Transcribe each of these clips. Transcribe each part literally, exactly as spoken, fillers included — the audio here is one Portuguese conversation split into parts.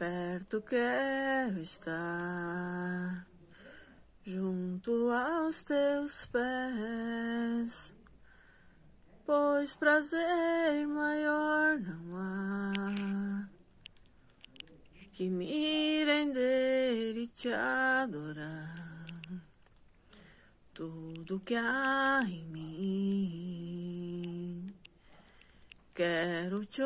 Perto quero estar, junto aos teus pés, pois prazer maior não há que me render e te adorar. Tudo que há em mim quero te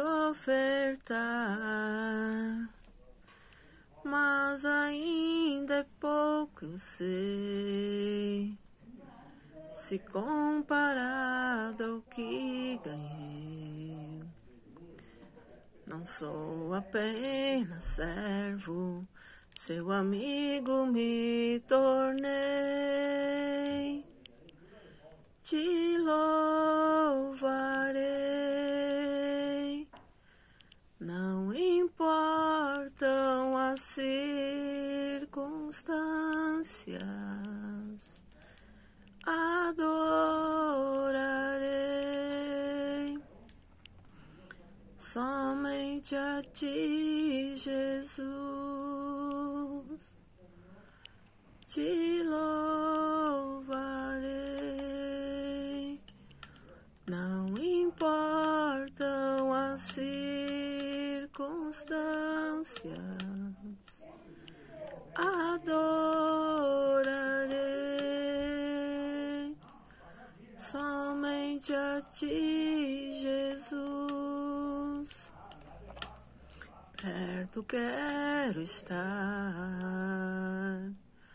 ofertar, mas ainda é pouco, eu sei, se comparado ao que ganhei. Não sou apenas servo, seu amigo me tornei. Te louvarei, não importam as circunstâncias, adorarei somente a ti, Jesus. Te louvarei, não importam as circunstâncias, adorarei somente a ti, Jesus. Perto quero estar,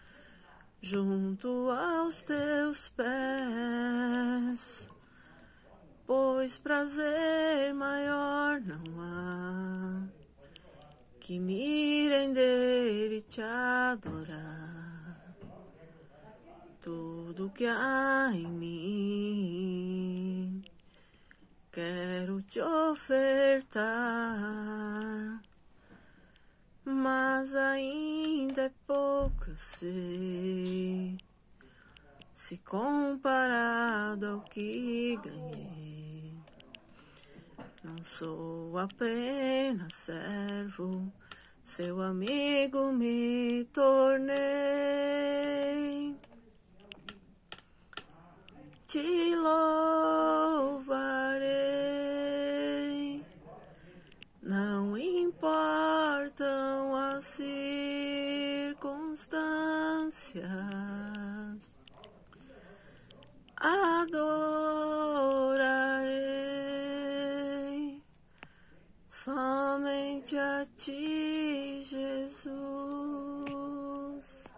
junto aos teus pés, pois prazer maior não há que me render e te adorar. Tudo que há em mim quero te ofertar, mas ainda é pouco, eu sei, se comparado ao que ganhei. Não sou apenas servo, seu amigo me tornei. Te louvarei, não importam as circunstâncias, adorarei somente a ti, Jesus.